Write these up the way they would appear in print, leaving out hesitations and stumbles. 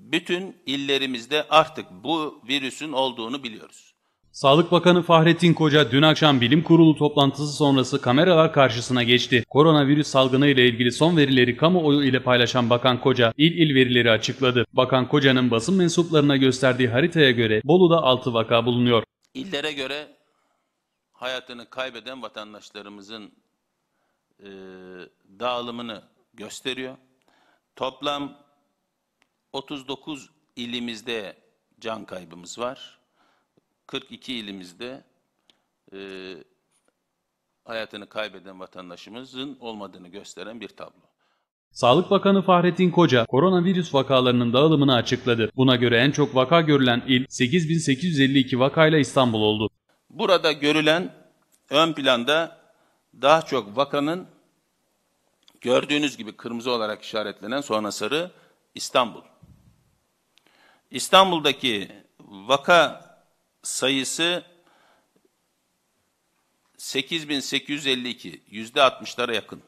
bütün illerimizde artık bu virüsün olduğunu biliyoruz. Sağlık Bakanı Fahrettin Koca dün akşam bilim kurulu toplantısı sonrası kameralar karşısına geçti. Koronavirüs salgını ile ilgili son verileri kamuoyu ile paylaşan Bakan Koca il verileri açıkladı. Bakan Koca'nın basın mensuplarına gösterdiği haritaya göre Bolu'da 6 vaka bulunuyor. İllere göre hayatını kaybeden vatandaşlarımızın dağılımını gösteriyor. Toplam 39 ilimizde can kaybımız var. 42 ilimizde hayatını kaybeden vatandaşımızın olmadığını gösteren bir tablo. Sağlık Bakanı Fahrettin Koca, koronavirüs vakalarının dağılımını açıkladı. Buna göre en çok vaka görülen il 8.852 vakayla İstanbul oldu. Burada görülen ön planda daha çok vakanın gördüğünüz gibi kırmızı olarak işaretlenen sonra sarı İstanbul. İstanbul'daki vaka sayısı 8.852, %60'lara yakın.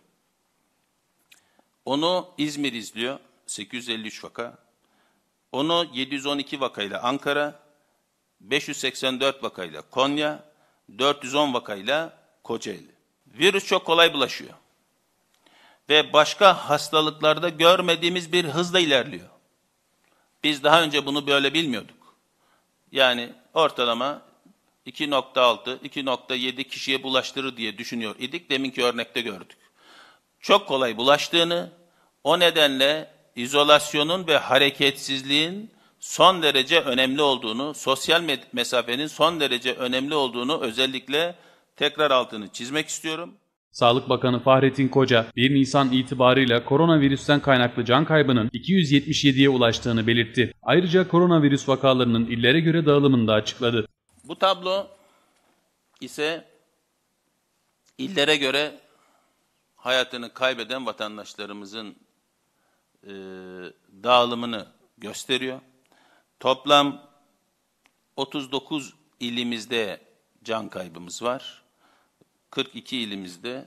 Onu İzmir izliyor, 853 vaka. Onu 712 vakayla Ankara, 584 vakayla Konya, 410 vakayla Kocaeli. Virüs çok kolay bulaşıyor. Ve başka hastalıklarda görmediğimiz bir hızla ilerliyor. Biz daha önce bunu böyle bilmiyorduk. Yani ortalama 2.6, 2.7 kişiye bulaştırır diye düşünüyor idik. Deminki örnekte gördük. Çok kolay bulaştığını, o nedenle izolasyonun ve hareketsizliğin son derece önemli olduğunu, sosyal mesafenin son derece önemli olduğunu özellikle tekrar altını çizmek istiyorum. Sağlık Bakanı Fahrettin Koca, 1 Nisan itibarıyla koronavirüsten kaynaklı can kaybının 277'ye ulaştığını belirtti. Ayrıca koronavirüs vakalarının illere göre dağılımını da açıkladı. Bu tablo ise illere göre hayatını kaybeden vatandaşlarımızın dağılımını gösteriyor. Toplam 39 ilimizde can kaybımız var. 42 ilimizde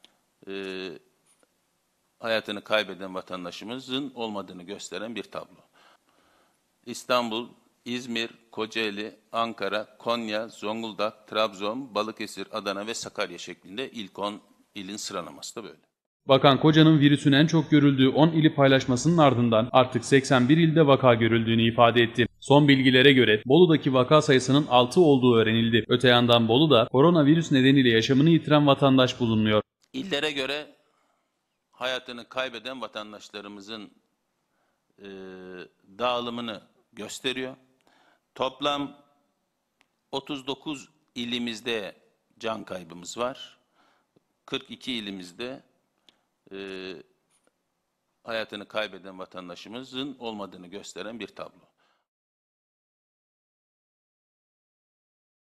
hayatını kaybeden vatandaşımızın olmadığını gösteren bir tablo. İstanbul, İzmir, Kocaeli, Ankara, Konya, Zonguldak, Trabzon, Balıkesir, Adana ve Sakarya şeklinde ilk 10 ilin sıralaması da böyle. Bakan Koca'nın virüsün en çok görüldüğü 10 ili paylaşmasının ardından artık 81 ilde vaka görüldüğünü ifade etti. Son bilgilere göre Bolu'daki vaka sayısının 6 olduğu öğrenildi. Öte yandan Bolu'da koronavirüs nedeniyle yaşamını yitiren vatandaş bulunuyor. İllere göre hayatını kaybeden vatandaşlarımızın dağılımını gösteriyor. Toplam 39 ilimizde can kaybımız var. 42 ilimizde hayatını kaybeden vatandaşımızın olmadığını gösteren bir tablo.